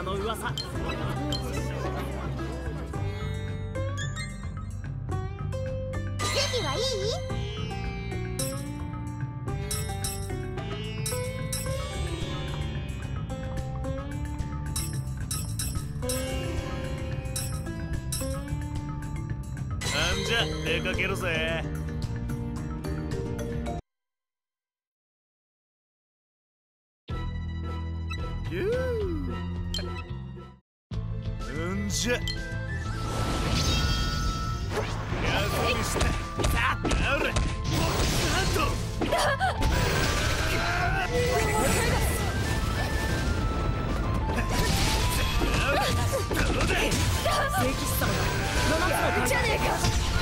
の噂。 準備はいい？ なんじゃ出かけるぜ。うんじゃ休みしてあれ聖騎士様が7つのじゃねえか。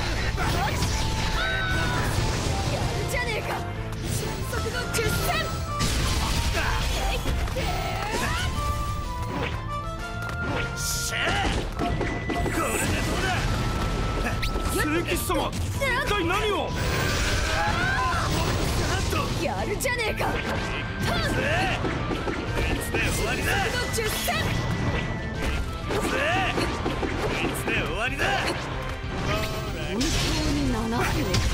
やるじゃねえか。迅速の決戦。しゃあ、これでどうだ。聖騎士様、一体何を。やるじゃねえか。いつで終わりだ。迅速の決戦。いつで終わりだ。本当に7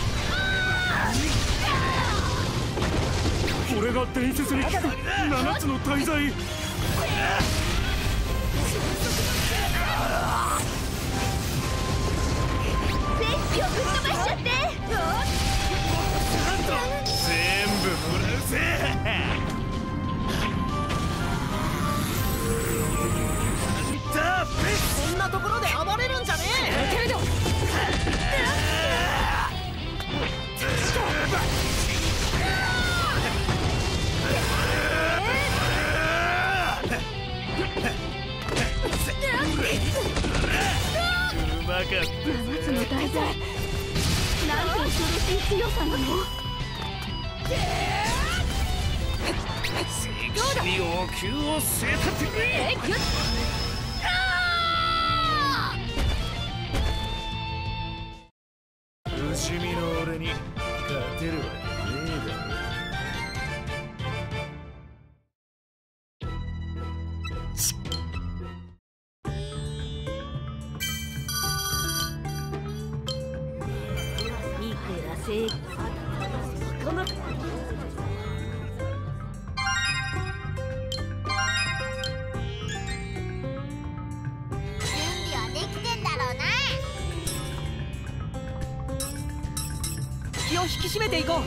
つ。これが伝説に聞く7つの大罪。よく飛ばしちゃって。全部もらうぜ。こんなところで暴れるんじゃねえ。けどうまかった。7つの大罪、なんと恐ろしい強さなの。聖騎士に王宮を据えたってくれ。不死身の俺に勝てるわけねえだろ。いくら正義この準備はできてんだろうな。 気を引き締めていこう。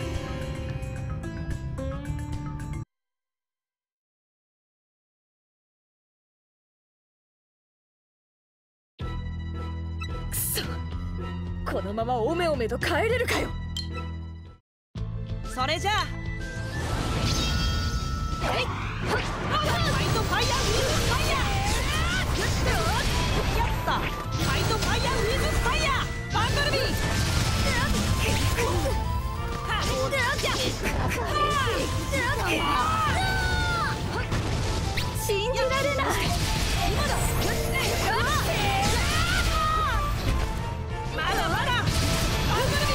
くそ、このままおめおめと帰れるかよ。それじゃあファイトファイヤーウィーズファイヤー。やったファイトファイヤーウィーズファイヤー。バンドルビー信じられない。今だ。まだまだバンドルビ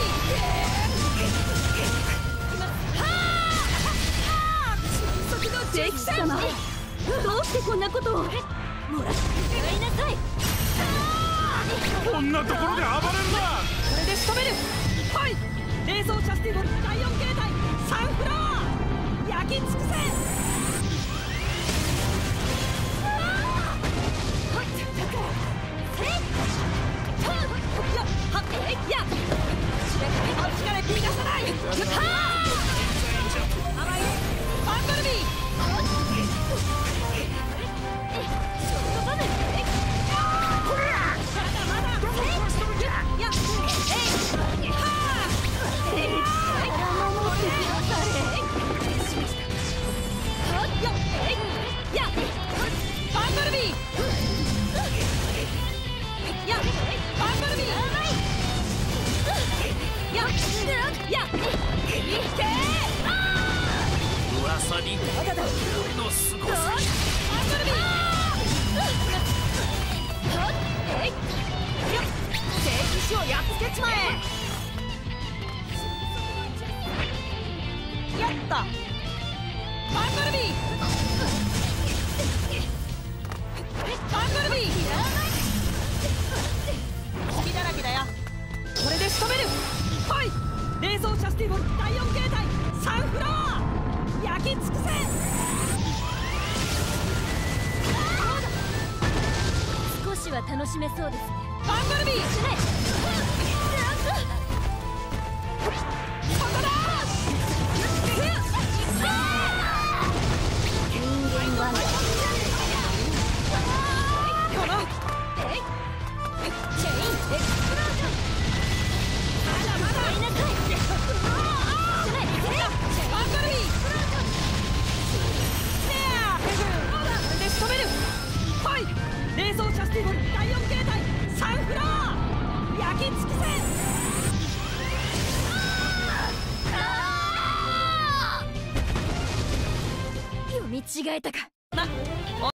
ー。聖騎士様、どうしてこんなことを。もらってもらいなさい。 こんなところで暴れるな。 これで仕留める。はい、冷蔵チャスティボル第4形態サンフラワー焼き尽くせ。 噂に俺のすごさ。 聖騎士をやっつけちまえ。やったバンブルビー。 冷蔵シャスティボル第4形態サンフラワー焼き尽くせ。 少しは楽しめそうですね。 バンブルビーしない。ここだ。 人間はこのチェインエクスプロージョン。 まだまだいなさい。 バンブルビースネアで仕留める。はい冷蔵シャスティボル第4形態サンフラワー焼き尽くせ。 読み違えたか。